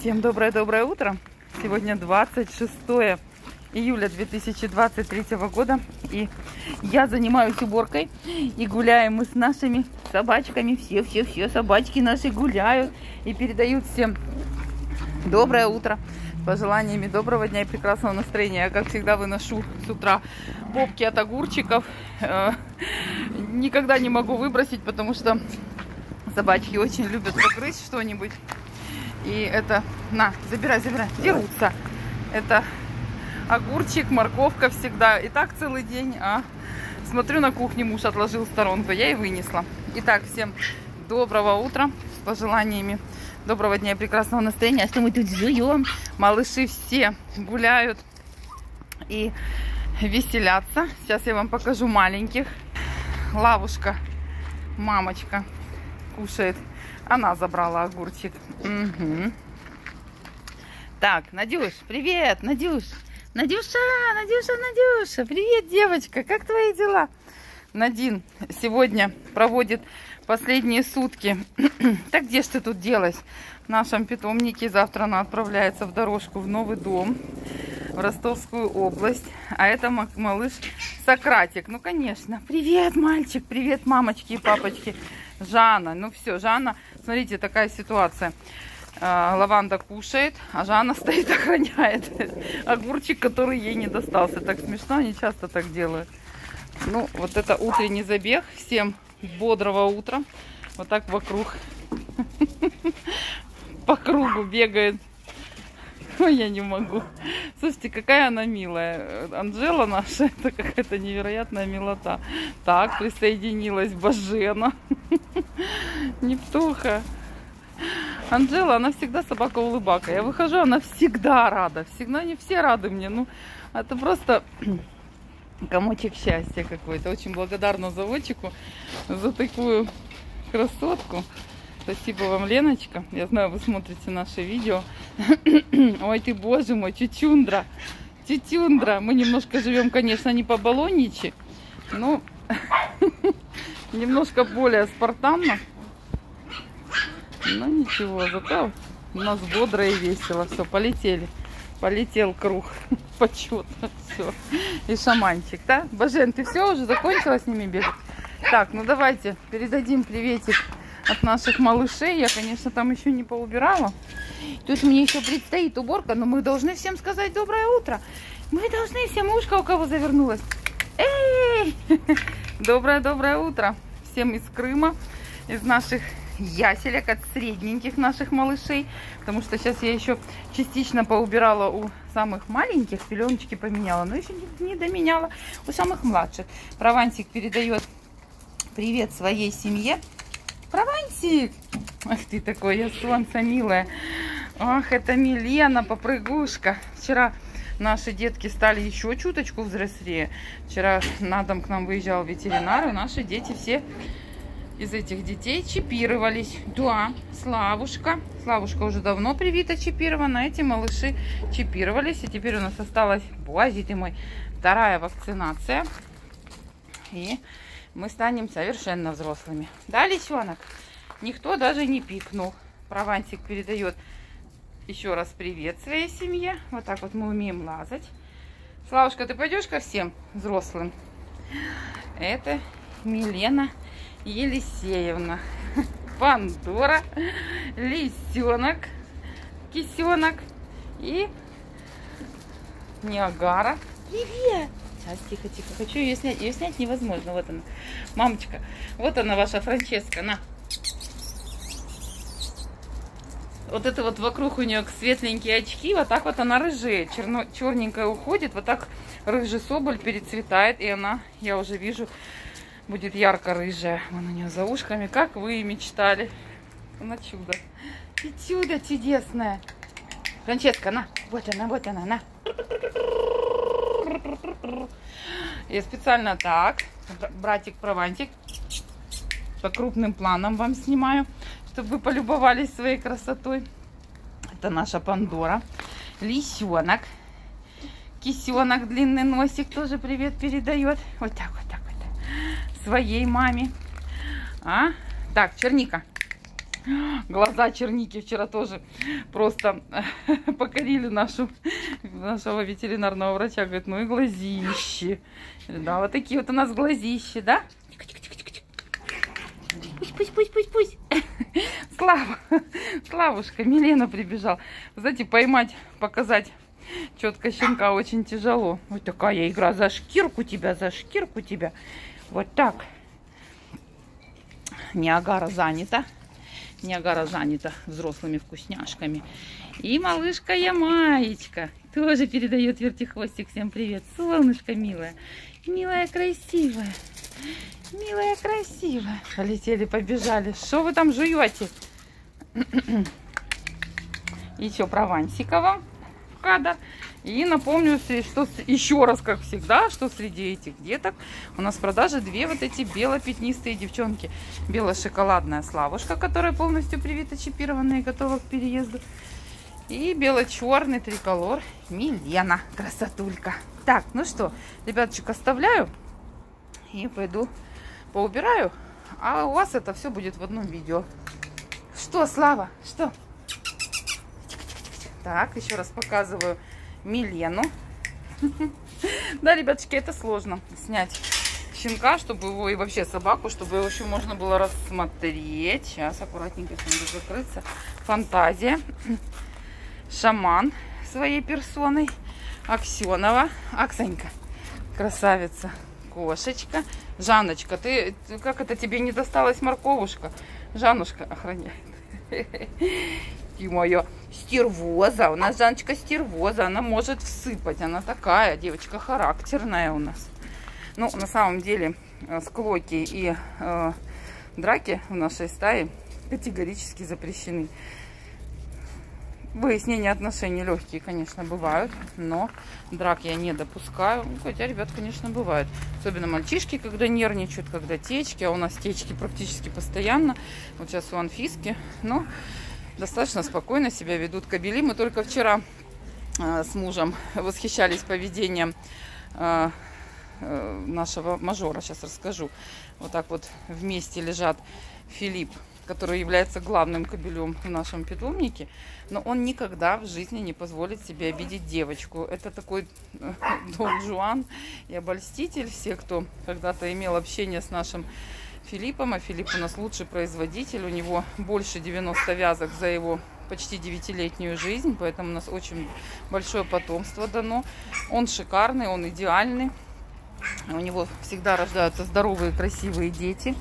Всем доброе утро. Сегодня 26 июля 2023 года. И я занимаюсь уборкой. И гуляем мы с нашими собачками. Все собачки наши гуляют. И передают всем доброе утро. С пожеланиями доброго дня и прекрасного настроения. Я, как всегда, выношу с утра попки от огурчиков. Никогда не могу выбросить, потому что собачки очень любят погрызть что-нибудь. И это, на, забирай, дерутся. Это огурчик, морковка всегда. И так целый день. А смотрю, на кухне муж отложил в сторонку, я и вынесла. Итак, всем доброго утра. С пожеланиями доброго дня и прекрасного настроения. А что мы тут жуем? Малыши все гуляют и веселятся. Сейчас я вам покажу маленьких. Лавушка, мамочка, кушает. Она забрала огурчик. Угу. Так, Надюш, привет, Надюш. Надюша, привет, девочка, как твои дела? Надин сегодня проводит последние сутки. Так где ж ты тут делась? В нашем питомнике. Завтра она отправляется в дорожку в новый дом, в Ростовскую область. А это малыш Сократик. Ну, конечно. Привет, мальчик, привет, мамочки и папочки. Жанна, ну все, Жанна, смотрите, такая ситуация. Лаванда кушает, а Жанна стоит, охраняет огурчик, который ей не достался. Так смешно, они часто так делают. Ну, вот это утренний забег. Всем бодрого утра. Вот так вокруг, по кругу бегает. Ой, я не могу. Слушайте, какая она милая. Анжела наша, это какая-то невероятная милота. Так, присоединилась Божена. Нептуха. Анжела, она всегда собака-улыбака. Я выхожу, она всегда рада. Всегда не все рады мне. Ну, это просто комочек счастья какой-то. Очень благодарна заводчику за такую красотку. Спасибо вам, Леночка. Я знаю, вы смотрите наши видео. Ой, ты, боже мой, чучундра. Чучундра. Мы немножко живем, конечно, не по-балоничи, но немножко более спартанно. Но ничего, зато у нас бодро и весело. Все, полетели. Полетел круг почета. Все. И шаманчик, да? Божен, ты все уже закончила с ними бегать? Так, ну давайте передадим приветик от наших малышей. Я, конечно, там еще не поубирала. Тут мне еще предстоит уборка, но мы должны всем сказать доброе утро. Мы должны всем, ушко у кого завернулось. Эй! Доброе утро всем из Крыма, из наших яселек, от средненьких наших малышей. Потому что сейчас я еще частично поубирала у самых маленьких, пеленочки поменяла, но еще не доменяла у самых младших. Провансик передает привет своей семье. Провансик! Ах ты такой, я солнце милая. Ах, это Милена, попрыгушка. Вчера наши детки стали еще чуточку взрослее. Вчера на дом к нам выезжал ветеринар, и наши дети все из этих детей чипировались. Да, Славушка. Славушка уже давно привита, чипирована. Эти малыши чипировались. И теперь у нас осталась, боже ты мой, вторая вакцинация. И мы станем совершенно взрослыми. Да, лисенок? Никто даже не пикнул. Провансик передает еще раз привет своей семье. Вот так вот мы умеем лазать. Славушка, ты пойдешь ко всем взрослым? Это Милена Елисеевна. Пандора, лисенок, кисенок и Ниагара. Привет! Сейчас, тихо. Хочу ее снять. Ее снять невозможно. Вот она. Мамочка. Вот она, ваша Франческа. На. Вот это вот вокруг у нее светленькие очки. Вот так вот она рыжеет. Черненькая уходит. Вот так рыжий соболь перецветает. И она, я уже вижу, будет ярко-рыжая. Вон у нее за ушками. Как вы и мечтали. Она чудо. И чудо чудесное. Франческа, на. Вот она, на. Я специально так, братик Провансик, по крупным планам вам снимаю, чтобы вы полюбовались своей красотой. Это наша Пандора. Лисенок. Кисенок, длинный носик, тоже привет передает. Вот так. Своей маме. Так, черника. Глаза черники вчера тоже просто покорили нашего ветеринарного врача. Говорит, ну и глазищи. Да, вот такие вот у нас глазищи, да? Пусть. Славушка, Милена прибежал. Знаете, поймать, показать четко щенка очень тяжело. Вот такая игра. За шкирку тебя. Вот так. Ниагара занята взрослыми вкусняшками. И малышка Ямаечка тоже передает вертихвостик. Всем привет. Солнышко милое. Милая, красивая. Полетели, побежали. Что вы там жуете? И что, Провансикова в кадр. И напомню, что еще раз, как всегда, что среди этих деток у нас в продаже две вот эти бело-пятнистые девчонки. Бело-шоколадная Славушка, которая полностью привита, чипированная и готова к переезду. И бело-черный триколор Милена, красотулька. Так, ну что, ребяточек, оставляю и пойду поубираю, а у вас это все будет в одном видео. Что, Слава? Что? Так, еще раз показываю Милену. Да, ребяточки, это сложно снять щенка, чтобы его, и вообще собаку, чтобы его еще можно было рассмотреть. Сейчас аккуратненько надо закрыться. Фантазия. Шаман своей персоной. Аксенова. Аксанька. Красавица. Кошечка. Жанночка, ты как это тебе не досталась морковушка? Жаннушка охраняет. Ты моя стервоза. У нас Жанночка стервоза. Она может всыпать. Она такая девочка характерная у нас. Ну, на самом деле, склоки и драки в нашей стае категорически запрещены. Выяснение отношений легкие, конечно, бывают, но драк я не допускаю. Ну, хотя, ребят, конечно, бывают. Особенно мальчишки, когда нервничают, когда течки. А у нас течки практически постоянно. Вот сейчас у Анфиски. Но достаточно спокойно себя ведут кобели. Мы только вчера с мужем восхищались поведением нашего мажора. Сейчас расскажу. Вот так вот вместе лежат Филипп, который является главным кобелем в нашем питомнике, но он никогда в жизни не позволит себе обидеть девочку. Это такой Дон Жуан и обольститель. Все, кто когда-то имел общение с нашим Филиппом, а Филипп у нас лучший производитель, у него больше 90 вязок за его почти 9-летнюю жизнь, поэтому у нас очень большое потомство дано. Он шикарный, он идеальный, у него всегда рождаются здоровые, красивые дети.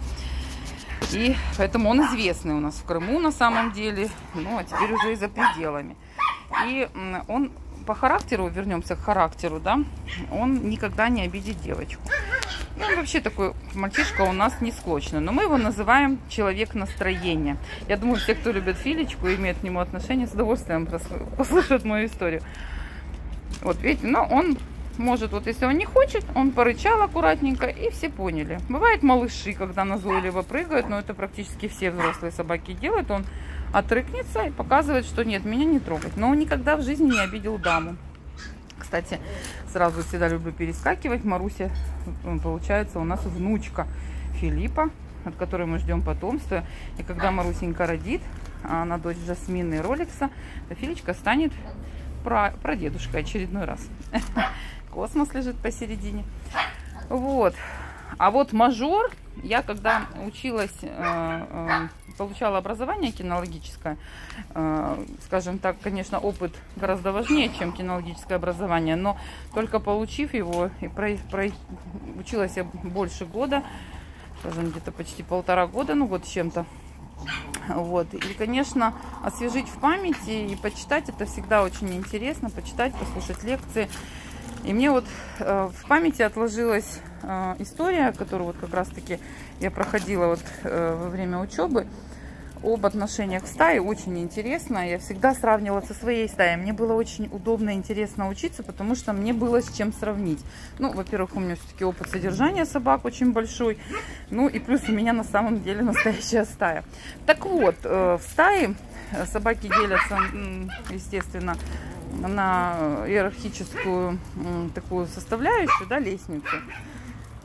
И поэтому он известный у нас в Крыму на самом деле, ну а теперь уже и за пределами. И он по характеру, вернемся к характеру, да, он никогда не обидит девочку. И он вообще такой мальчишка у нас не склочный, но мы его называем человек настроения. Я думаю, все, кто любит Филечку и имеет к нему отношение, с удовольствием послушают мою историю. Вот видите, но он может, вот если он не хочет, он порычал аккуратненько, и все поняли. Бывают малыши, когда назойливо прыгают, но это практически все взрослые собаки делают. Он отрыкнется и показывает, что нет, меня не трогать. Но он никогда в жизни не обидел даму. Кстати, сразу всегда люблю перескакивать. Маруся, получается, у нас внучка Филиппа, от которой мы ждем потомства. И когда Марусенька родит, а она дочь Жасмины и Роликса, то Филечка станет прадедушкой очередной раз. Космос лежит посередине. Вот. А вот мажор, я когда училась, получала образование кинологическое, скажем так, конечно, опыт гораздо важнее, чем кинологическое образование, но только получив его, и училась я больше года, скажем, где-то почти 1,5 года, ну год с чем-то. Вот. И, конечно, освежить в памяти и почитать, это всегда очень интересно, почитать, послушать лекции. И мне вот в памяти отложилась история, которую вот как раз-таки я проходила вот во время учебы, об отношениях в стае. Очень интересно. Я всегда сравнивала со своей стаей. Мне было очень удобно и интересно учиться, потому что мне было с чем сравнить. Ну, во-первых, у меня все-таки опыт содержания собак очень большой. Ну, и плюс у меня на самом деле настоящая стая. Так вот, в стае собаки делятся, естественно, на иерархическую такую составляющую, да, лестницу.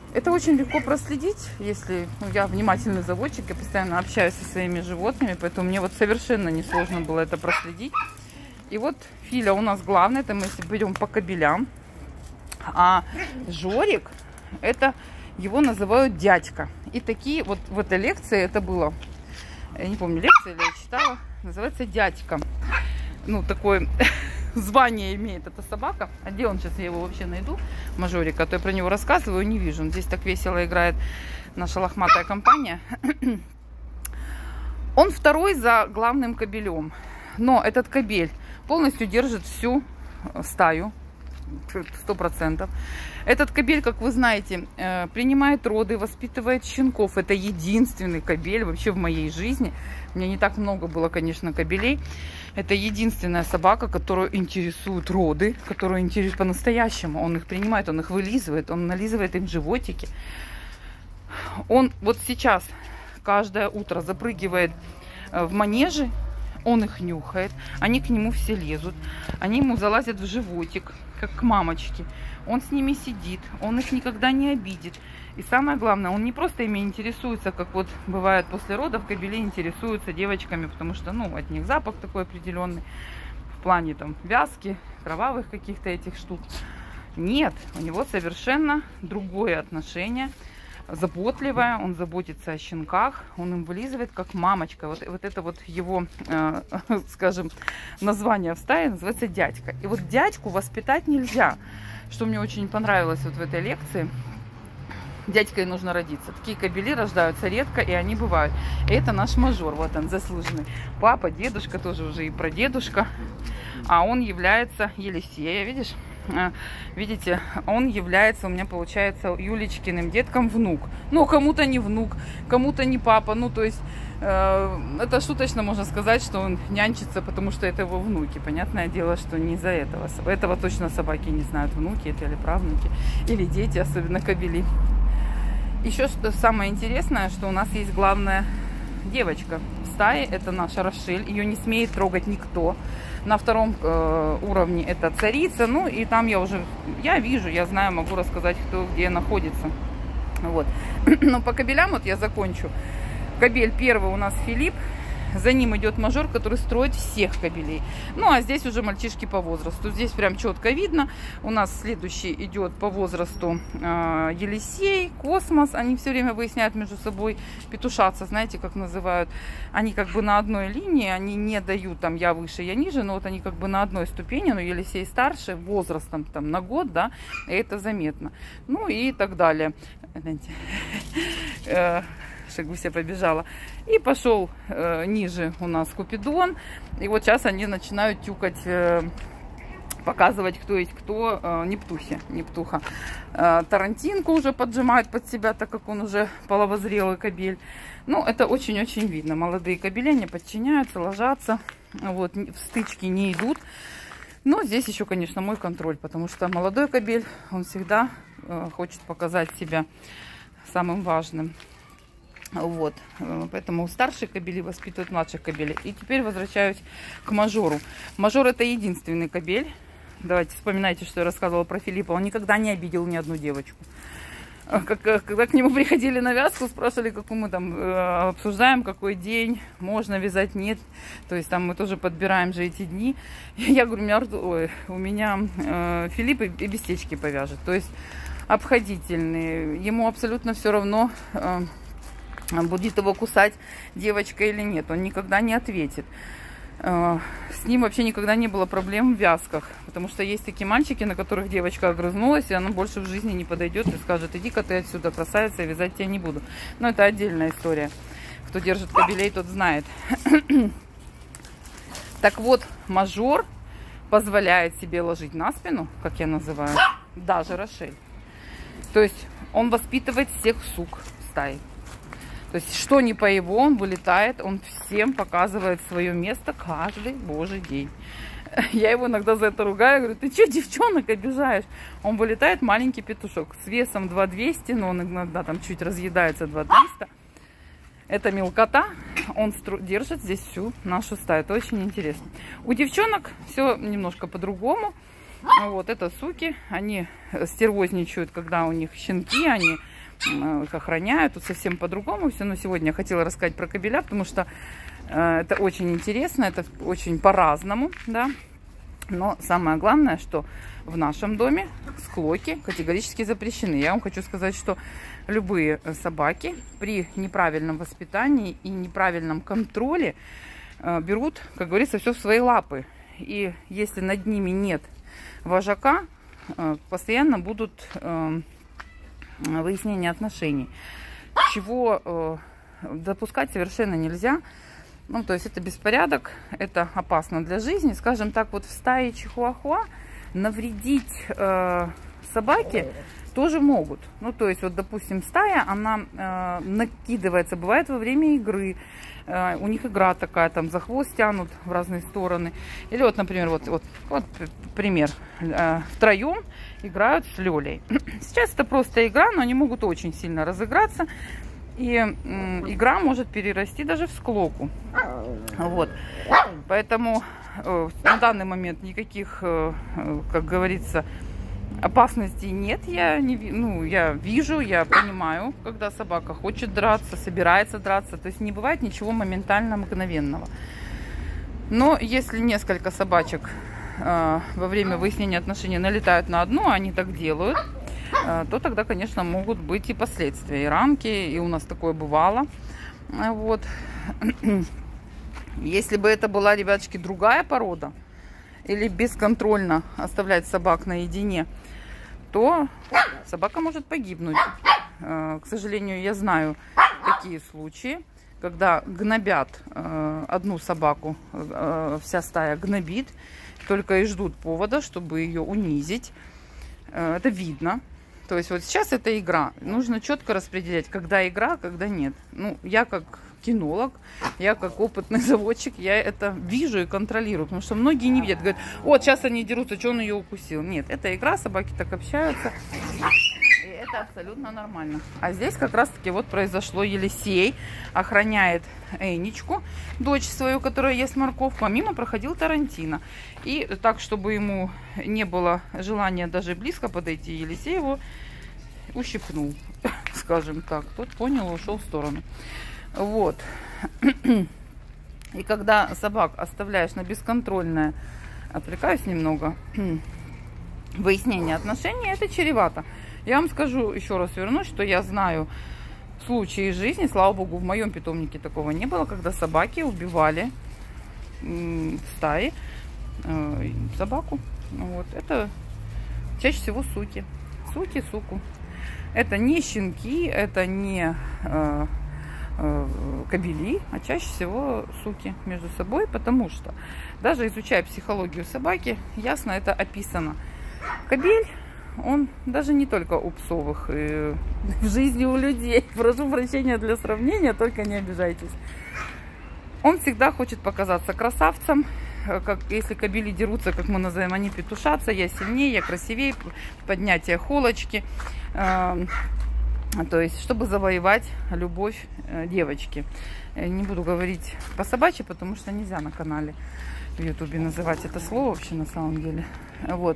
Это очень легко проследить, если я внимательный заводчик, я постоянно общаюсь со своими животными, поэтому мне вот совершенно несложно было это проследить. И вот Филя у нас главный, это мы если пойдем по кобелям. А Жорик, это его называют дядька. И такие вот в этой лекции это было, я не помню, лекция или я читала, называется дядька. Ну, такое звание имеет эта собака. А где он сейчас? Я его вообще найду, Мажорика, а то я про него рассказываю, не вижу. Он здесь так весело играет, наша лохматая компания. Он второй за главным кобелем. Но этот кобель полностью держит всю стаю. 100%. Этот кобель, как вы знаете, принимает роды, воспитывает щенков. Это единственный кобель вообще в моей жизни. У меня не так много было, конечно, кобелей. Это единственная собака, которую интересуют роды, которую интересует по-настоящему. Он их принимает, он их вылизывает, он нализывает им животики. Он вот сейчас каждое утро запрыгивает в манежи, он их нюхает, они к нему все лезут, они ему залазят в животик, как к мамочке. Он с ними сидит, он их никогда не обидит. И самое главное, он не просто ими интересуется, как вот бывает после родов, кобели интересуются девочками, потому что, ну, от них запах такой определенный, в плане там вязки, кровавых каких-то этих штук. Нет, у него совершенно другое отношение, заботливое, он заботится о щенках, он им вылизывает как мамочка. Вот это вот его, скажем, название в стае называется дядька. И вот дядьку воспитать нельзя, что мне очень понравилось вот в этой лекции. Дядькой нужно родиться. Такие кобели рождаются редко, и они бывают. И это наш мажор, вот он, заслуженный. Папа, дедушка, тоже уже и прадедушка. А он является Елисея, видишь? Видите, он является у меня, получается, Юлечкиным детком внук. Ну, кому-то не внук, кому-то не папа. Ну, то есть, это шуточно можно сказать, что он нянчится, потому что это его внуки. Понятное дело, что не из-за этого. Этого точно собаки не знают, внуки это или правнуки, или дети, особенно кобели. Еще что самое интересное, что у нас есть главная девочка в стае, это наша Рошель. Ее не смеет трогать никто. На втором уровне это царица. Ну и там я вижу, я знаю, могу рассказать, кто где находится. Вот. Но по кобелям вот я закончу. Кобель первый у нас Филипп. За ним идет мажор, который строит всех кобелей. Ну, а здесь уже мальчишки по возрасту. Здесь прям четко видно. У нас следующий идет по возрасту Елисей, Космос. Они все время выясняют между собой, петушаться, знаете, как называют. Они как бы на одной линии, они не дают там я выше, я ниже, но вот они как бы на одной ступени. Но Елисей старше, возрастом там на год, да, и это заметно. Ну и так далее. Гуся побежала. И пошел ниже у нас Купидон. И вот сейчас они начинают тюкать, показывать, кто есть кто. Нептуха. Тарантинку уже поджимают под себя, так как он уже половозрелый кобель. Ну, это очень-очень видно. Молодые кобели не подчиняются, ложатся. Вот, в стычки не идут. Но здесь еще, конечно, мой контроль, потому что молодой кобель, он всегда хочет показать себя самым важным. Вот, поэтому старшие кобели воспитывают младших кобелей. И теперь возвращаюсь к мажору. Мажор это единственный кобель. Давайте вспоминайте, что я рассказывала про Филиппа. Он никогда не обидел ни одну девочку. Когда к нему приходили на вязку, спрашивали, как мы там обсуждаем, какой день можно вязать, нет. То есть там мы тоже подбираем же эти дни. Я говорю, у меня Филипп и без течки повяжет. То есть обходительный. Ему абсолютно все равно, будет его кусать девочка или нет. Он никогда не ответит. С ним вообще никогда не было проблем в вязках. Потому что есть такие мальчики, на которых девочка огрызнулась, и она больше в жизни не подойдет и скажет: иди-ка ты отсюда, красавица, я вязать тебя не буду. Но это отдельная история. Кто держит кобелей, тот знает. Так вот, мажор позволяет себе ложить на спину, как я называю, даже Рошель. То есть он воспитывает всех сук стаи. То есть, что не по его, он вылетает, он всем показывает свое место каждый божий день. Я его иногда за это ругаю, говорю: ты что, девчонок обижаешь? Он вылетает, маленький петушок, с весом 2200, но он иногда там чуть разъедается, 2300. Это мелкота, он держит здесь всю нашу стаю, это очень интересно. У девчонок все немножко по-другому. Вот это суки, они стервозничают, когда у них щенки, они их охраняют. Тут совсем по-другому все. Но сегодня я хотела рассказать про кобеля, потому что это очень интересно, это очень по-разному, да. Но самое главное, что в нашем доме склоки категорически запрещены. Я вам хочу сказать, что любые собаки при неправильном воспитании и неправильном контроле берут, как говорится, все в свои лапы. И если над ними нет вожака, постоянно будут выяснения отношений, чего допускать совершенно нельзя. Ну, то есть это беспорядок, это опасно для жизни. Скажем так, вот в стае чихуахуа навредить собаке тоже могут. Ну, то есть, вот, допустим, стая, она накидывается, бывает во время игры. У них игра такая, там за хвост тянут в разные стороны. Или вот, например, вот пример. Втроем играют с Лёлей. Сейчас это просто игра, но они могут очень сильно разыграться. И игра может перерасти даже в склоку. Вот. Поэтому на данный момент никаких, как говорится, опасностей нет. Я вижу, я понимаю, когда собака хочет драться, собирается драться. То есть не бывает ничего моментально мгновенного. Но если несколько собачек во время выяснения отношений налетают на одну, они так делают, то тогда, конечно, могут быть и последствия, и рамки, и у нас такое бывало. Вот. Если бы это была, ребяточки, другая порода, или бесконтрольно оставлять собак наедине, то собака может погибнуть. К сожалению, я знаю такие случаи, когда гнобят одну собаку, вся стая гнобит, только и ждут повода, чтобы ее унизить. Это видно. То есть вот сейчас это игра. Нужно четко распределять, когда игра, когда нет. Ну, я как кинолог, я как опытный заводчик, я это вижу и контролирую. Потому что многие не видят. Говорят, вот сейчас они дерутся, что он ее укусил. Нет, это игра, собаки так общаются. И это абсолютно нормально. А здесь как раз-таки вот произошло. Елисей охраняет Энечку, дочь свою, которая ест морковку, а мимо проходил Тарантино. И так, чтобы ему не было желания даже близко подойти, Елисей его ущипнул, скажем так. Тот понял и ушел в сторону. Вот. И когда собак оставляешь на бесконтрольное, отвлекаюсь немного, выяснение отношений, это чревато. Я вам скажу, еще раз вернусь, что я знаю случаи из жизни, слава богу, в моем питомнике такого не было, когда собаки убивали в стае собаку. Вот. Это чаще всего суки. Суки, суку. Это не щенки, это не кобели, а чаще всего суки между собой, потому что даже изучая психологию собаки, ясно это описано. Кобель, он даже не только у псовых, и в жизни у людей. Прошу прощения для сравнения, только не обижайтесь. Он всегда хочет показаться красавцем. Как, если кобели дерутся, как мы называем, они петушатся. Я сильнее, я красивее, поднятие холочки. То есть, чтобы завоевать любовь девочки. Не буду говорить по-собачьи, потому что нельзя на канале в ютубе называть это слово вообще на самом деле. Вот.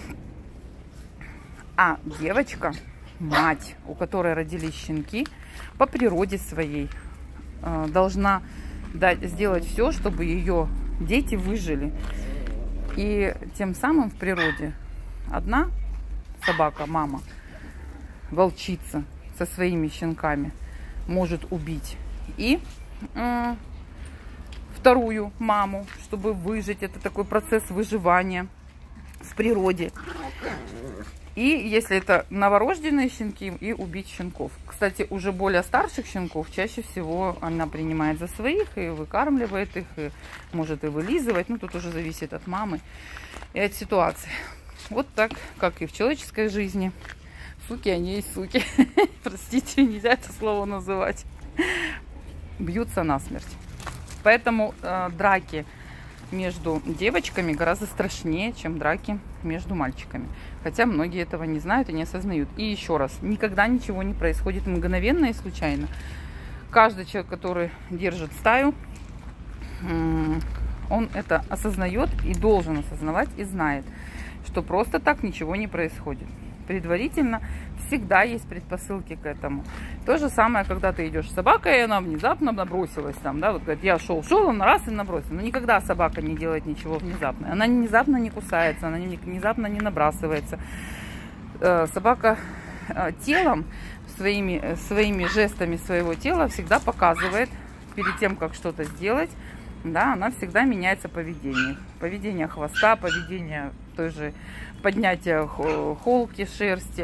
А девочка, мать, у которой родились щенки, по природе своей должна сделать все, чтобы ее дети выжили. И тем самым в природе одна собака, мама, волчица со своими щенками может убить и вторую маму, чтобы выжить. Это такой процесс выживания в природе. И если это новорожденные щенки, и убить щенков. Кстати, уже более старших щенков чаще всего она принимает за своих и выкармливает их, и может и вылизывать. Ну, тут уже зависит от мамы и от ситуации. Вот так, как и в человеческой жизни. Суки, они есть суки. Простите, нельзя это слово называть. Бьются насмерть. Поэтому драки между девочками гораздо страшнее, чем драки между мальчиками. Хотя многие этого не знают и не осознают. И еще раз, никогда ничего не происходит мгновенно и случайно. Каждый человек, который держит стаю, он это осознает и должен осознавать и знает, что просто так ничего не происходит. предварительно, всегда есть предпосылки к этому. То же самое, когда ты идешь с собакой, и она внезапно набросилась там, да, вот говорит, я шел, он раз и набросил. Но никогда собака не делает ничего внезапно. Она внезапно не кусается, она внезапно не набрасывается. Собака телом, своими жестами своего тела всегда показывает, перед тем, как что-то сделать, да, она всегда меняется поведение. Поведение хвоста, поведение той же поднятия холки, шерсти,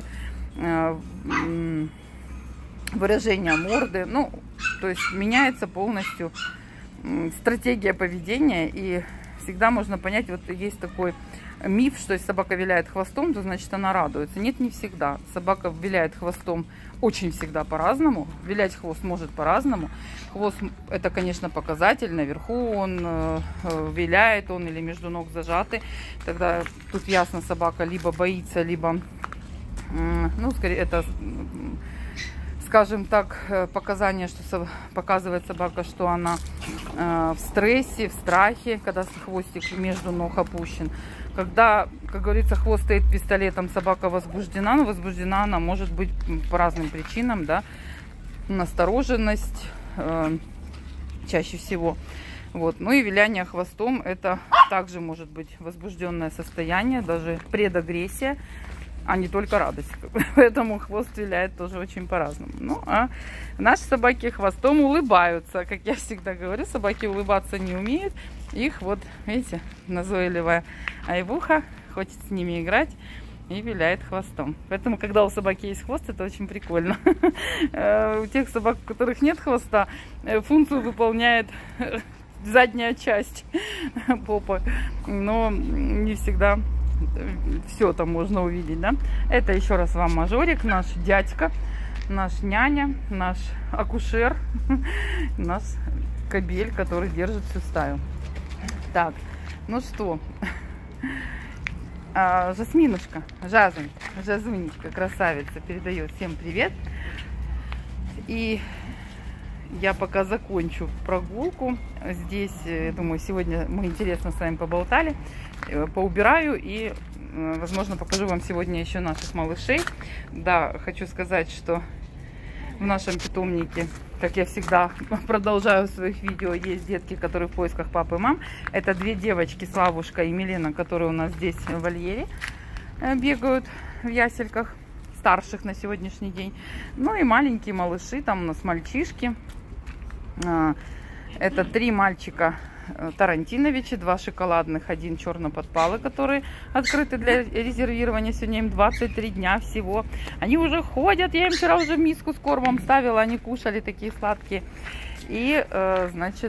выражение морды. Ну, то есть меняется полностью стратегия поведения, и всегда можно понять, вот есть такой миф, что если собака виляет хвостом, то значит она радуется. Нет, не всегда. Собака виляет хвостом очень всегда по-разному. Вилять хвост может по-разному. Хвост это, конечно, показатель. Наверху он виляет, он или между ног зажатый. Тогда тут ясно, собака либо боится, либо, ну, скорее, это, скажем так, показание, что показывает собака, что она в стрессе, в страхе, когда хвостик между ног опущен. Когда, как говорится, хвост стоит пистолетом, собака возбуждена, но возбуждена она может быть по разным причинам, да, настороженность чаще всего. Вот. Ну и виляние хвостом это также может быть возбужденное состояние, даже предагрессия, а не только радость. Поэтому хвост виляет тоже очень по-разному. Ну, а наши собаки хвостом улыбаются. Как я всегда говорю, собаки улыбаться не умеют. Их вот, видите, назойливая айвуха хочет с ними играть и виляет хвостом. Поэтому, когда у собаки есть хвост, это очень прикольно. У тех собак, у которых нет хвоста, функцию выполняет задняя часть попы. Но не всегда все там можно увидеть, да. Это еще раз вам мажорик, наш дядька, наш няня, наш акушер, наш кобель, который держит всю стаю. Так, ну что, Жасминушка, Жазунечка, красавица, передает всем привет. И я пока закончу прогулку. Здесь, я думаю, сегодня мы интересно с вами поболтали. Поубираю и, возможно, покажу вам сегодня еще наших малышей. Да, хочу сказать, что в нашем питомнике, как я всегда продолжаю в своих видео, есть детки, которые в поисках папы и мам. Это две девочки, Славушка и Милена, которые у нас здесь в вольере бегают в ясельках, старших на сегодняшний день. Ну и маленькие малыши, там у нас мальчишки. Это 3 мальчика Тарантиновичи, 2 шоколадных, 1 черно-подпалый, которые открыты для резервирования. Сегодня им 23 дня всего. Они уже ходят, я им вчера уже миску с кормом ставила, они кушали такие сладкие. И, значит,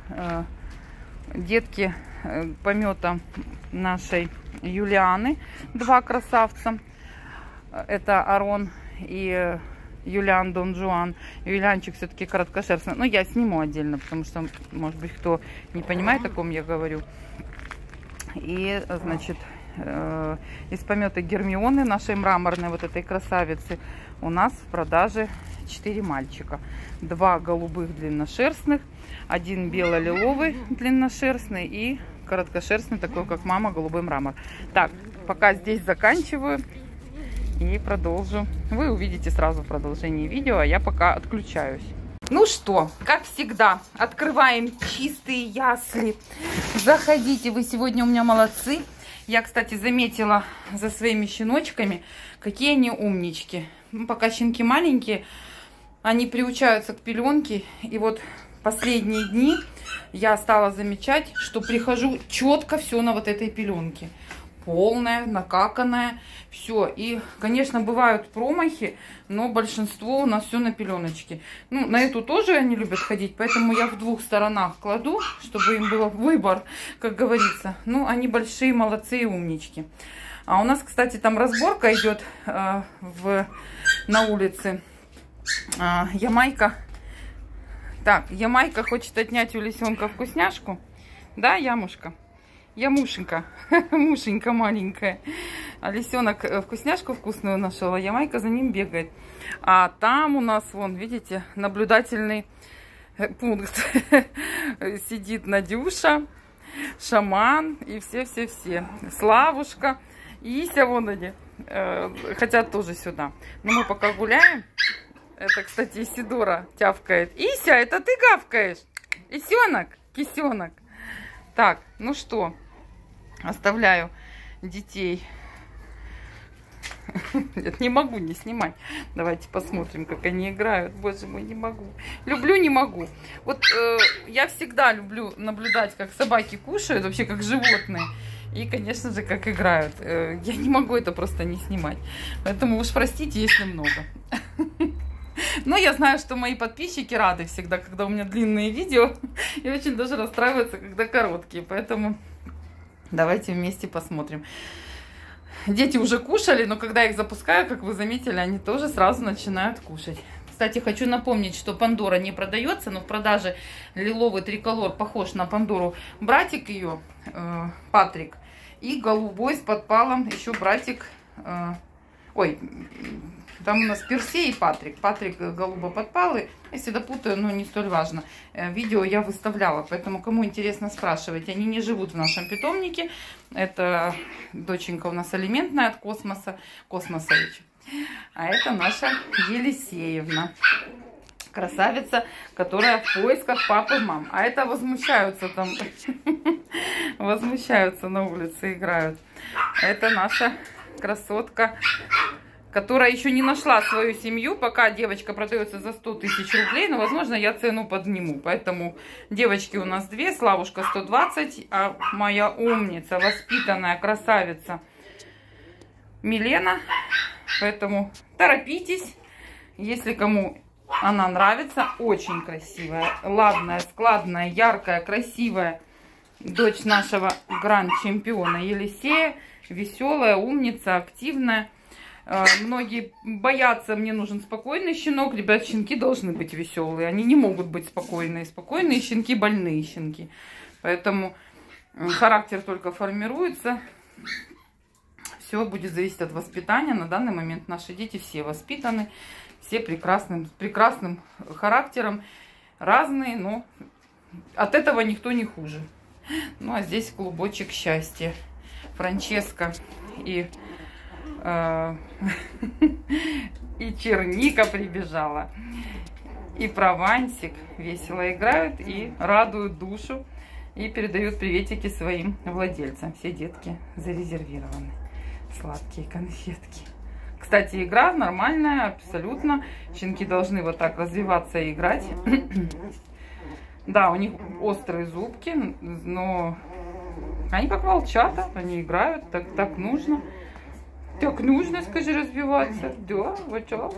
детки помета нашей Юлианы, 2 красавца. Это Арон и Юлиан Дон Жуан. Юлианчик все-таки короткошерстный. Но я сниму отдельно, потому что, может быть, кто не понимает, о ком я говорю. И, значит, из помета Гермионы, нашей мраморной вот этой красавицы, у нас в продаже 4 мальчика. 2 голубых длинношерстных, 1 бело-лиловый длинношерстный и короткошерстный, такой как мама, голубой мрамор. Так, пока здесь заканчиваю. И продолжу. Вы увидите сразу в продолжении видео, а я пока отключаюсь. Ну что, как всегда, открываем чистые ясли. Заходите, вы сегодня у меня молодцы. Я, кстати, заметила за своими щеночками, какие они умнички. Ну, пока щенки маленькие, они приучаются к пеленке. И вот последние дни я стала замечать, что прихожу четко все на вот этой пеленке. Полная, накаканная, все. И, конечно, бывают промахи, но большинство у нас все на пеленочке. Ну, на эту тоже они любят ходить, поэтому я в 2 сторонах кладу, чтобы им был выбор, как говорится. Ну, они большие, молодцы и умнички. А у нас, кстати, там разборка идет на улице. Ямайка. Так, Ямайка хочет отнять у лисенка вкусняшку. Да, Ямушка? Ямушенька, мушенька маленькая. А лисенок вкусняшку вкусную нашел, а Ямайка за ним бегает. А там у нас, вон, видите, наблюдательный пункт. Сидит Надюша, Шаман и все-все-все. Славушка, Ися, вон они. хотят тоже сюда. Но мы пока гуляем. Это, кстати, Исидора тявкает. Ися, это ты гавкаешь? Исенок, кисенок. Так, ну что, оставляю детей. Нет, не могу не снимать. Давайте посмотрим, как они играют. Боже мой, не могу. Люблю, не могу. Вот я всегда люблю наблюдать, как собаки кушают, вообще как животные. И, конечно же, как играют. Я не могу это просто не снимать. Поэтому уж простите, если много. Но я знаю, что мои подписчики рады всегда, когда у меня длинные видео. И очень даже расстраиваются, когда короткие. Поэтому давайте вместе посмотрим. Дети уже кушали, но когда я их запускаю, как вы заметили, они тоже сразу начинают кушать. Кстати, хочу напомнить, что Пандора не продается, но в продаже лиловый триколор похож на Пандору. Братик ее, Патрик, и голубой с подпалом еще братик, ой, там у нас Персей и Патрик. Патрик голубо-подпалый. Если допутаю, но не столь важно. Видео я выставляла, поэтому кому интересно, спрашивайте. Они не живут в нашем питомнике. Это доченька у нас алиментная от Космоса. Космосович. А это наша Елисеевна. Красавица, которая в поисках папы и мам. А это возмущаются там. Возмущаются на улице, играют. Это наша красотка, которая еще не нашла свою семью. Пока девочка продается за 100 тысяч рублей, но, возможно, я цену подниму. Поэтому девочки у нас две. Славушка 120, а моя умница, воспитанная красавица Милена. Поэтому торопитесь, если кому она нравится. Очень красивая, ладная, складная, яркая, красивая дочь нашего гранд-чемпиона Елисея. Веселая, умница, активная. Многие боятся, мне нужен спокойный щенок. Ребят, щенки должны быть веселые. Они не могут быть спокойные. Спокойные щенки, больные щенки. Поэтому характер только формируется. Все будет зависеть от воспитания. На данный момент наши дети все воспитаны. Все с прекрасным характером. Разные, но от этого никто не хуже. Ну, а здесь клубочек счастья. Франческа и Черника прибежала, и Провансик весело играют и радуют душу, и передают приветики своим владельцам. Все детки зарезервированы. Сладкие конфетки. Кстати, игра нормальная, абсолютно. Щенки должны вот так развиваться и играть. Да, у них острые зубки, но они как волчата, они играют, так нужно. Так нужно, скажи, развиваться. Да, вот что.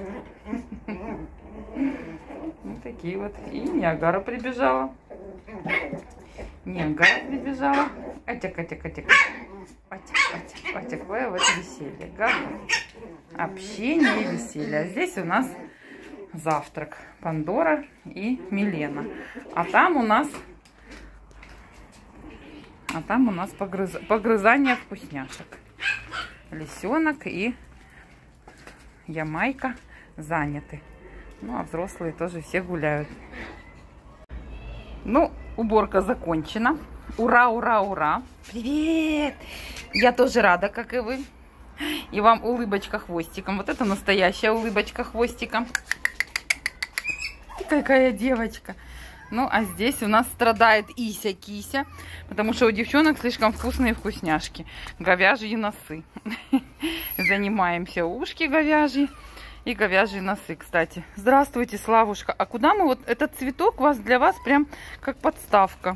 Вот такие вот. И Ниагара прибежала. Ниагара прибежала. Атик. Какое вот веселье. Общение и веселье. А здесь у нас завтрак. Пандора и Милена. А там у нас погрызание вкусняшек. Лисенок и Ямайка заняты. Ну, а взрослые тоже все гуляют. Ну, уборка закончена. Ура, ура, ура. Привет! Я тоже рада, как и вы. И вам улыбочка хвостиком. Вот это настоящая улыбочка хвостиком. Какая девочка. Ну, а здесь у нас страдает Ися-кися, потому что у девчонок слишком вкусные вкусняшки. Говяжьи носы. Занимаемся ушки говяжьи и говяжьи носы, кстати. Здравствуйте, Славушка. А куда мы вот... Этот цветок для вас прям как подставка.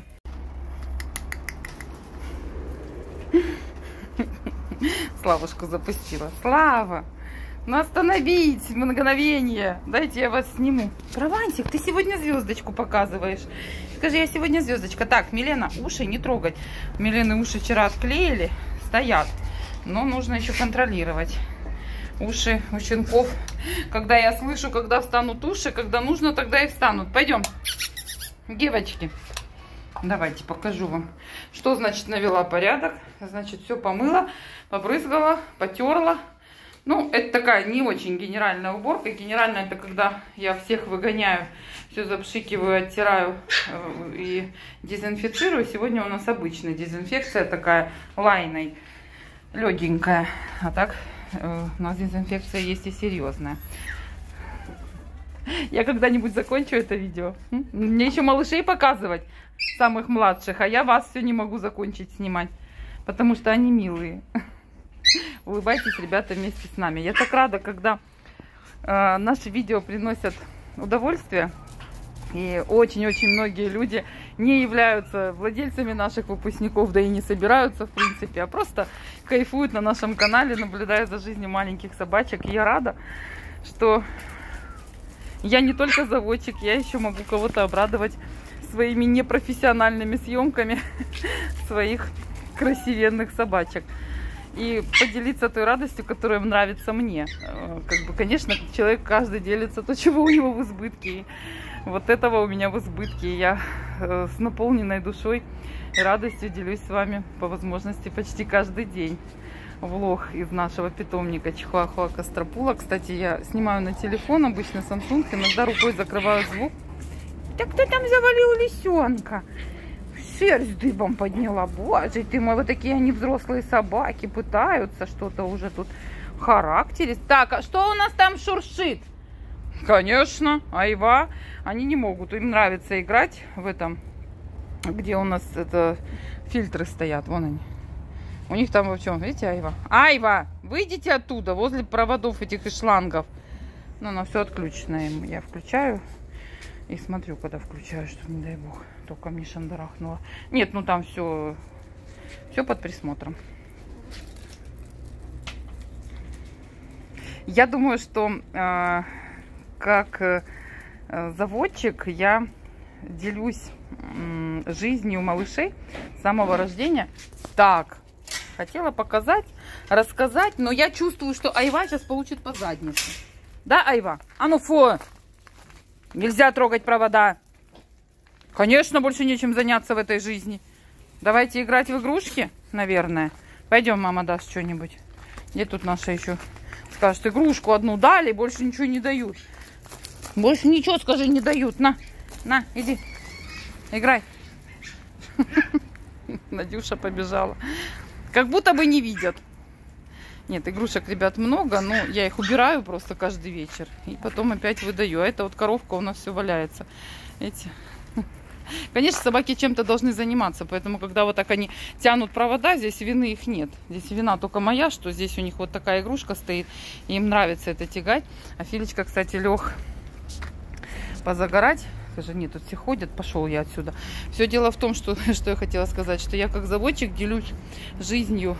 Славушку запустила. Слава! Ну остановить мгновение. Дайте я вас сниму. Провансик, ты сегодня звездочку показываешь. Скажи, я сегодня звездочка. Так, Милена, уши не трогать. Милены уши вчера отклеили, стоят. Но нужно еще контролировать. Уши у щенков. Когда я слышу, когда встанут уши, когда нужно, тогда и встанут. Пойдем, девочки. Давайте покажу вам, что значит навела порядок. Значит, все помыла, побрызгала, потерла. Ну, это такая не очень генеральная уборка. Генеральная — это когда я всех выгоняю, все запшикиваю, оттираю и дезинфицирую. Сегодня у нас обычная дезинфекция такая лайной, легенькая. А так у нас дезинфекция есть и серьезная. Я когда-нибудь закончу это видео. Мне еще малышей показывать, самых младших, а я вас все не могу закончить снимать, потому что они милые. Улыбайтесь, ребята, вместе с нами. Я так рада, когда наши видео приносят удовольствие. И очень-очень многие люди не являются владельцами наших выпускников, да и не собираются, в принципе, а просто кайфуют на нашем канале, наблюдая за жизнью маленьких собачек. И я рада, что я не только заводчик, я еще могу кого-то обрадовать своими непрофессиональными съемками своих красивенных собачек. И поделиться той радостью, которая нравится мне. Как бы, конечно, человек каждый делится то, чего у него в избытке. И вот этого у меня в избытке. Я с наполненной душой и радостью делюсь с вами по возможности почти каждый день. Влог из нашего питомника Чихуахуа Костропула. Кстати, я снимаю на телефон, обычно Samsung, иногда рукой закрываю звук. Да кто там завалил лисенка? Шерсть дыбом подняла. Боже ты мой, вот такие они взрослые собаки, пытаются что-то уже тут в характере. Так, а что у нас там шуршит? Конечно, айва. Они не могут, им нравится играть в этом, где у нас это фильтры стоят, вон они. У них там во чем, видите, айва? Айва, выйдите оттуда, возле проводов этих и шлангов. Ну, она все отключено им. Я включаю и смотрю, когда включаю, чтобы, не дай бог, только мне шандарахнуло. Нет, ну там все под присмотром. Я думаю, что как заводчик я делюсь жизнью малышей с самого рождения. Так, хотела показать, рассказать, но я чувствую, что Айва сейчас получит по заднице. Да, Айва? А ну фу! Нельзя трогать провода. Конечно, больше нечем заняться в этой жизни. Давайте играть в игрушки, наверное. Пойдем, мама даст что-нибудь. Где тут наша еще? Скажет, игрушку одну дали, больше ничего не дают. Больше ничего, скажи, не дают. На, иди. Играй. Надюша побежала. Как будто бы не видят. Нет, игрушек, ребят, много, но я их убираю просто каждый вечер. И потом опять выдаю. А это вот коровка у нас все валяется. Эти. Конечно, собаки чем-то должны заниматься. Поэтому, когда вот так они тянут провода, здесь вины их нет. Здесь вина только моя, что здесь у них вот такая игрушка стоит. И им нравится это тягать. А Филечка, кстати, лег позагорать. Скажи, нет, тут все ходят, пошел я отсюда. Все дело в том, что я хотела сказать, что я как заводчик делюсь жизнью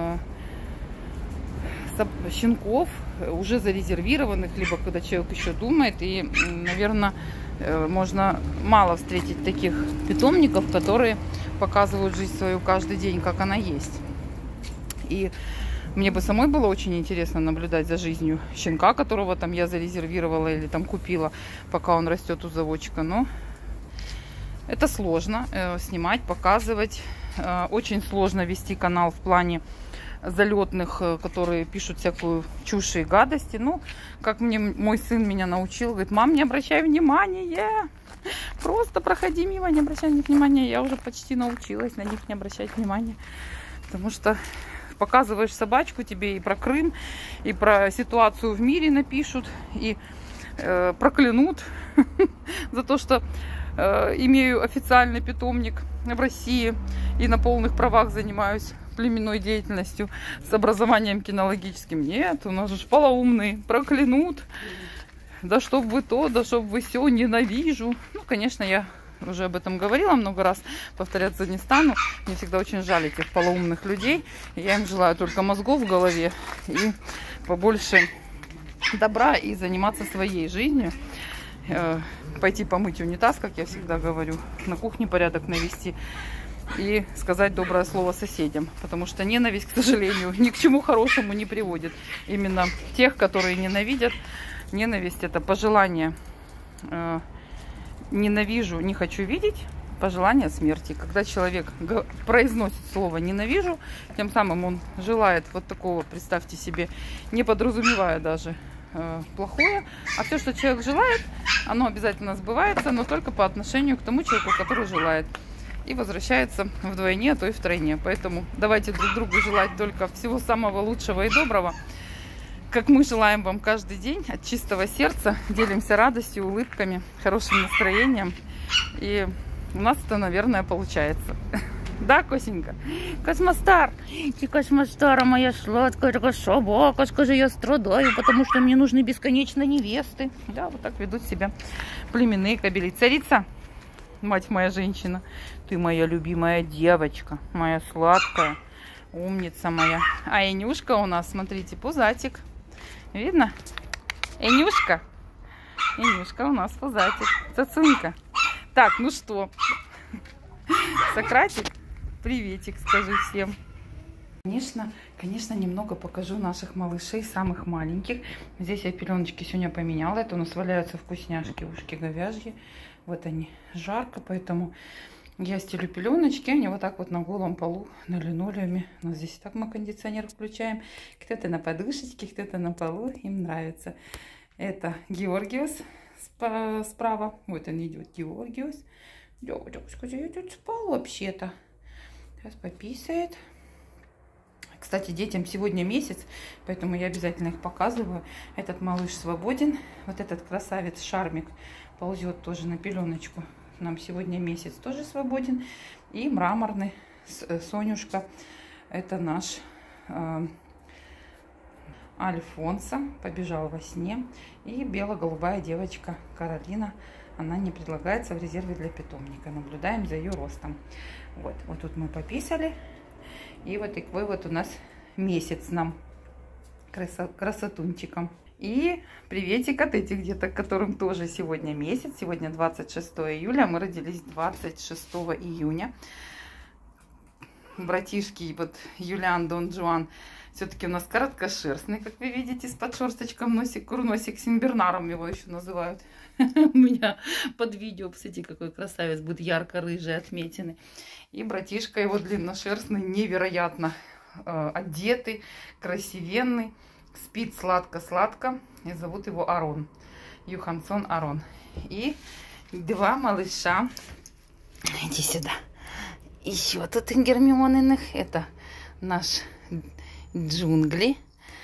щенков, уже зарезервированных, либо когда человек еще думает. И, наверное, можно мало встретить таких питомников, которые показывают жизнь свою каждый день, как она есть. И мне бы самой было очень интересно наблюдать за жизнью щенка, которого там я зарезервировала или там купила, пока он растет у заводчика. Но это сложно снимать, показывать. Очень сложно вести канал в плане залетных, которые пишут всякую чушь и гадости. Ну, как мне мой сын меня научил, говорит: мам, не обращай внимания, просто проходи мимо, не обращай внимания. Я уже почти научилась на них не обращать внимания, потому что показываешь собачку, тебе и про Крым, и про ситуацию в мире напишут, и проклянут за то, что имею официальный питомник в России и на полных правах занимаюсь племенной деятельностью с образованием кинологическим. Нет, у нас же полоумные, проклянут. Да чтоб вы то, да чтоб вы все, ненавижу. Ну, конечно, я уже об этом говорила много раз, повторяться не стану. Мне всегда очень жаль этих полоумных людей. Я им желаю только мозгов в голове и побольше добра и заниматься своей жизнью. Пойти помыть унитаз, как я всегда говорю, на кухне порядок навести и сказать доброе слово соседям. Потому что ненависть, к сожалению, ни к чему хорошему не приводит. Именно тех, которые ненавидят. Ненависть — это пожелание. Ненавижу, не хочу видеть, пожелание смерти. Когда человек произносит слово «ненавижу», тем самым он желает вот такого, представьте себе, не подразумевая даже плохое. А все, что человек желает, оно обязательно сбывается, но только по отношению к тому человеку, который желает. И возвращается вдвойне, а то и втройне. Поэтому давайте друг другу желать только всего самого лучшего и доброго. как мы желаем вам каждый день от чистого сердца. Делимся радостью, улыбками, хорошим настроением. И у нас это, наверное, получается. Да, Косенька? Космостар! Ты Космостара моя сладкая, такая собака, скажи, я страдаю, потому что мне нужны бесконечно невесты. Да, вот так ведут себя племенные кобели. Царица, мать моя женщина, ты моя любимая девочка, моя сладкая, умница моя. А Энюшка у нас, смотрите, пузатик. Видно? Энюшка? Энюшка у нас пузатик. Цацунька. Так, ну что? Сократик, приветик, скажи всем. Конечно, немного покажу наших малышей, самых маленьких. Здесь я пеленочки сегодня поменяла. Это у нас валяются вкусняшки, ушки говяжьи. Вот они, жарко, поэтому я стелю пеленочки. Они вот так вот на голом полу, на линолеуме. У нас здесь так мы кондиционер включаем. Кто-то на подушечке, кто-то на полу. Им нравится. Это Георгиус справа. Вот он идет, Георгиус. Девочка, я тут спал вообще-то. Сейчас пописает. Кстати, детям сегодня месяц, поэтому я обязательно их показываю. Этот малыш свободен. Вот этот красавец Шармик ползет тоже на пеленочку. Нам сегодня месяц тоже свободен. И мраморный Сонюшка. Это наш Альфонсо. Побежал во сне. И бело-голубая девочка Каролина. Она не предлагается в резерве для питомника. Наблюдаем за ее ростом. Вот тут мы пописали. И вот такой вот у нас месяц нам красотунчиком. И приветик от этих деток, которым тоже сегодня месяц. Сегодня 26 июля. Мы родились 26 июня. Братишки, вот Юлиан, Дон Жуан, все-таки у нас короткошерстный, как вы видите, с подшерсточком носик, курносик, синбернаром его еще называют. У меня под видео, кстати, какой красавец, будет ярко-рыжий отметины. И братишка его длинношерстный, невероятно одетый, красивенный, спит сладко-сладко. И зовут его Арон, Юхансон Арон. И два малыша. Иди сюда. Еще тут Гермиониных. Это наш Джунгли.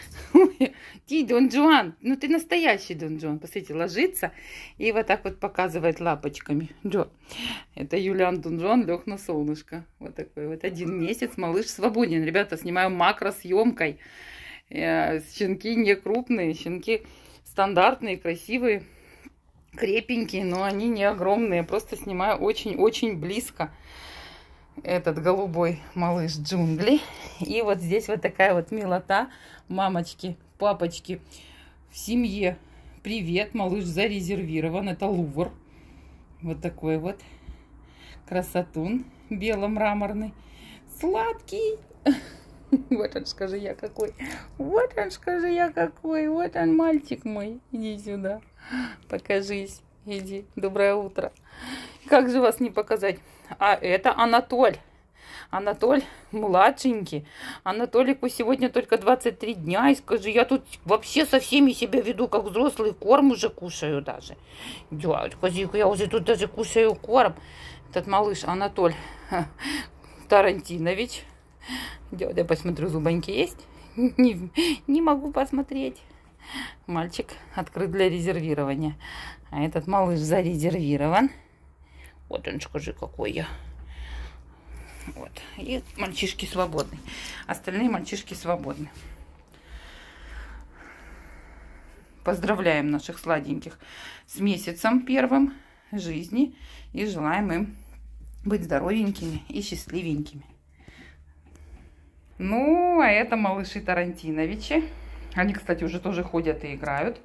Ты, Дон Жуан, ну ты настоящий Дон Жуан. Посмотрите, ложится и вот так вот показывает лапочками. Джо. Это Юлиан Дон Жуан лег на солнышко. Вот такой вот 1 месяц. Малыш свободен. Ребята, снимаю макросъемкой. Щенки не крупные, щенки стандартные, красивые, крепенькие, но они не огромные. Просто снимаю очень-очень близко. Этот голубой малыш Джунгли. И вот здесь вот такая вот милота. Мамочки, папочки в семье. Привет, малыш зарезервирован. Это Лувр. Вот такой вот красотун бело-мраморный. Сладкий. Вот он, скажи я какой. Вот он, скажи я какой. Вот он, мальчик мой. Иди сюда. Покажись. Иди. Доброе утро. Как же вас не показать? А это Анатоль. Анатоль младшенький. Анатолику сегодня только 23 дня. И скажи, я тут вообще со всеми себя веду, как взрослый, корм уже кушаю даже. Дядька, я уже тут даже кушаю корм. Этот малыш Анатоль Тарантинович. Дядя, посмотрю, зубоньки есть? Не могу посмотреть. Мальчик открыт для резервирования. А этот малыш зарезервирован. Вот он, скажи, какой я. Вот. И мальчишки свободны. Остальные мальчишки свободны. Поздравляем наших сладеньких с месяцем первым жизни. И желаем им быть здоровенькими и счастливенькими. Ну, а это малыши Тарантиновичи. Они, кстати, уже тоже ходят и играют.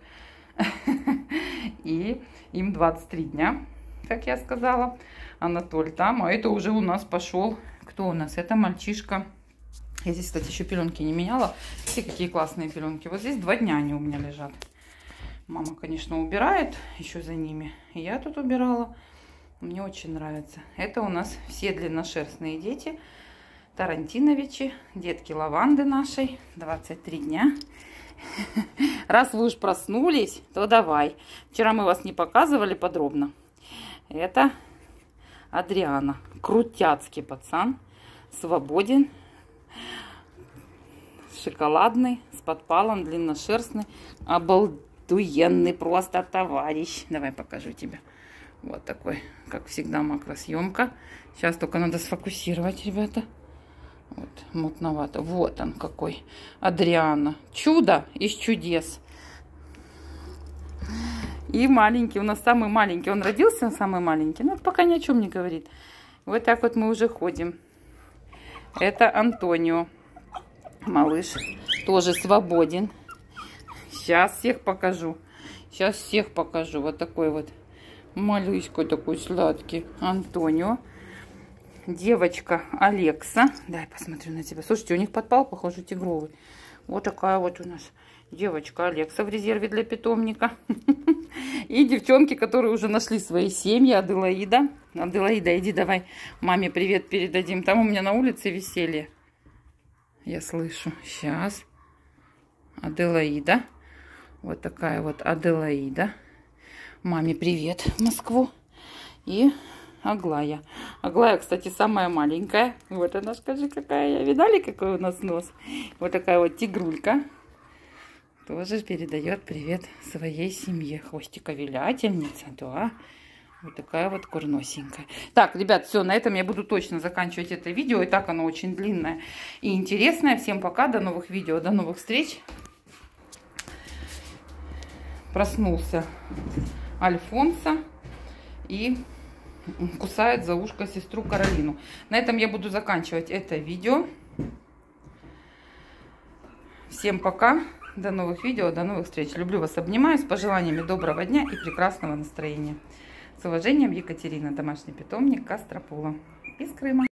И им 23 дня, как я сказала. Анатоль там. А это уже у нас пошел. Кто у нас? Это мальчишка. Я здесь, кстати, еще пеленки не меняла. Все какие классные пеленки. Вот здесь 2 дня они у меня лежат. Мама, конечно, убирает еще за ними. И я тут убирала. Мне очень нравится. Это у нас все длинношерстные дети. Тарантиновичи, детки лаванды нашей. 23 дня. Раз вы уж проснулись, то давай. Вчера мы вас не показывали подробно. Это Адриана. Крутяцкий пацан. Свободен. шоколадный, с подпалом, длинношерстный, обалдуенный просто товарищ. Давай покажу тебе. Вот такой, как всегда, макросъемка. Сейчас только надо сфокусировать, ребята. Вот, мутновато. Вот он какой. Адриано. Чудо из чудес. И маленький. У нас самый маленький. Он родился самый маленький. Но это пока ни о чем не говорит. Вот так вот мы уже ходим. Это Антонио. Малыш. Тоже свободен. Сейчас всех покажу. Сейчас всех покажу. Вот такой вот. Малюська такой сладкий. Антонио. Девочка Алекса. Дай посмотрю на тебя. Слушайте, у них подпал, похоже, тигровый. Вот такая вот у нас девочка Алекса в резерве для питомника. И девчонки, которые уже нашли свои семьи. Аделаида. Аделаида, иди давай маме привет передадим. Там у меня на улице веселье. Я слышу. Сейчас. Аделаида. Вот такая вот Аделаида. Маме привет в Москву. И Аглая. Аглая, кстати, самая маленькая. Вот она, скажи, какая. Видали, какой у нас нос? Вот такая вот тигрулька. Тоже передает привет своей семье. Хвостиковилятельница, да. Вот такая вот курносенькая. Так, ребят, все, на этом я буду точно заканчивать это видео. И так оно очень длинное и интересное. Всем пока, до новых видео, до новых встреч. Проснулся Альфонсо и кусает за ушко сестру Каролину. На этом я буду заканчивать это видео. Всем пока, до новых видео, до новых встреч. Люблю вас, обнимаю, с пожеланиями доброго дня и прекрасного настроения. С уважением, Екатерина, домашний питомник Костропола из Крыма.